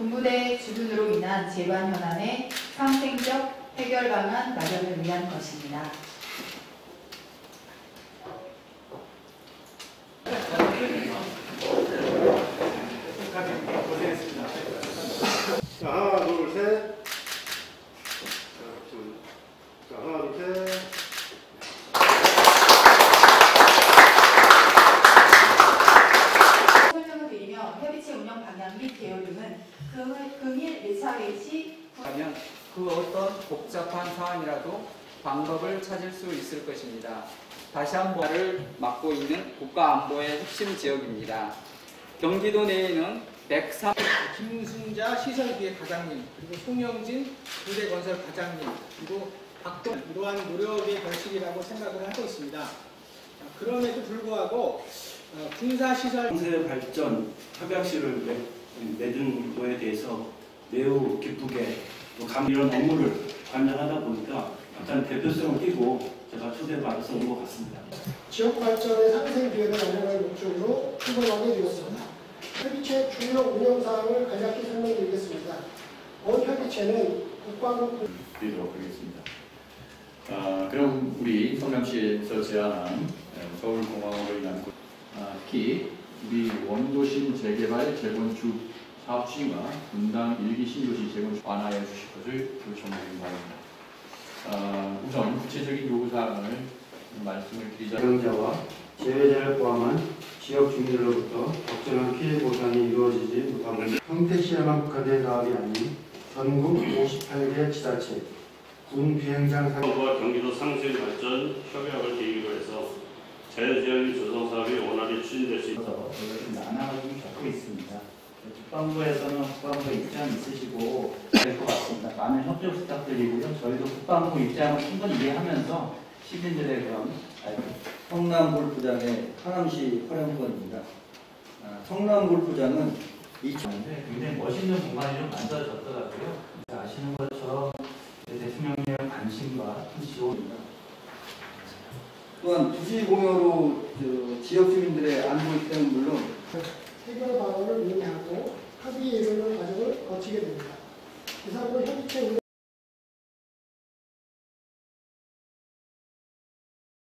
군부대 주둔으로 인한 재반 현안의 상생적 해결 방안 마련을 위한 것입니다. 자, 하나, 둘, 셋. 자, 하나, 둘, 셋. 설명을 드리며 협의체 운영 방향 및 개요 등은 금일 1차 회의 시 하면 그 어떤 복잡한 사안이라도 방법을 찾을 수 있을 것입니다. 다시 한번을 맡고 있는 국가안보의 핵심 지역입니다. 경기도 내에는 103 김승자 시설기획 과장님, 그리고 송영진 부대건설 과장님, 그리고 박동 이러한 노력의 결실이라고 생각을 하고 있습니다. 그럼에도 불구하고 군사시설 경세 발전 협약실을 맺은 거에 대해서 매우 기쁘게 이런 업무를 관장하다 보니까 약간 대표성을 띠고 제가 초대받아서 온 것 같습니다. 지역 발전의 상생 기회를 마련할 목적으로 출범하게 되었습니다. 협의체 주요 운영 사항을 간략히 설명드리겠습니다. 본 협의체는 국방부 드리도록 하겠습니다. 그럼 우리 성남시에서 제안한 서울공항으로 인한 특히 우리 원도심 재개발 재건축 사업 추진과 분당 1기 신도시 재건축 완화해 주실 것을 요청드리기 바랍니다. 우선 구체적인 요구사항을 말씀을 드리자. 사용자와 재외자를 포함한 지역 주민들로부터 적절한 피해 보상이 이루어지지 못하고 평택시에만 국한된 사업이 아닌 전국 58개 지자체, 군 비행장 과 경기도 상생발전 협약을 계기로 해서 자연재해의 조성 사업이 원활히 추진될 수 있도록 난항을 좀 겪고 있습니다. 국방부에서는 국방부 입장 있으시고 될 것 같습니다. 많은 협조 부탁드리고요. 저희도 국방부 입장을 충분히 이해하면서 시민들의 그런 성남골프장의 하남시 활용권입니다. 성남골프장은 굉장히 멋있는 공간이 좀 만들어졌더라고요. 아시는 것처럼 대통령의 관심과 지원입니다. 또한 부지공여로 지역 주민들의 안보 입장은 물론 해결 방안을 논의하고 합의 이르는 과정을 거치게 됩니다. 이상으로 협의체